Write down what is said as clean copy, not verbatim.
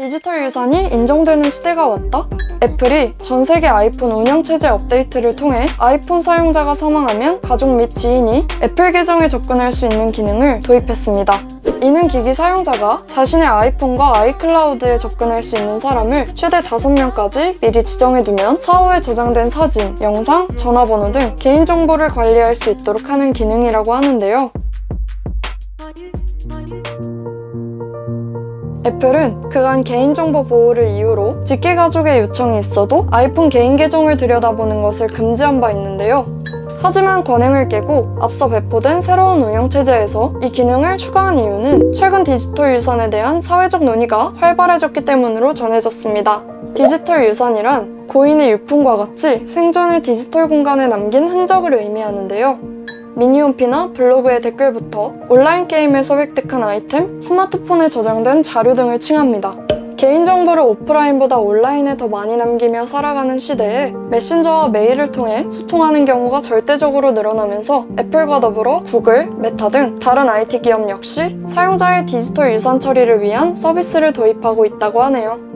디지털 유산이 인정되는 시대가 왔다? 애플이 전 세계 아이폰 운영체제 업데이트를 통해 아이폰 사용자가 사망하면 가족 및 지인이 애플 계정에 접근할 수 있는 기능을 도입했습니다. 이는 기기 사용자가 자신의 아이폰과 아이클라우드에 접근할 수 있는 사람을 최대 5명까지 미리 지정해두면 사후에 저장된 사진, 영상, 전화번호 등 개인정보를 관리할 수 있도록 하는 기능이라고 하는데요. 애플은 그간 개인정보 보호를 이유로 직계가족의 요청이 있어도 아이폰 개인 계정을 들여다보는 것을 금지한 바 있는데요. 하지만 관행을 깨고 앞서 배포된 새로운 운영체제에서 이 기능을 추가한 이유는 최근 디지털 유산에 대한 사회적 논의가 활발해졌기 때문으로 전해졌습니다. 디지털 유산이란 고인의 유품과 같이 생전의 디지털 공간에 남긴 흔적을 의미하는데요. 미니홈피나 블로그의 댓글부터 온라인 게임에서 획득한 아이템, 스마트폰에 저장된 자료 등을 칭합니다. 개인정보를 오프라인보다 온라인에 더 많이 남기며 살아가는 시대에 메신저와 메일을 통해 소통하는 경우가 절대적으로 늘어나면서 애플과 더불어 구글, 메타 등 다른 IT 기업 역시 사용자의 디지털 유산 처리를 위한 서비스를 도입하고 있다고 하네요.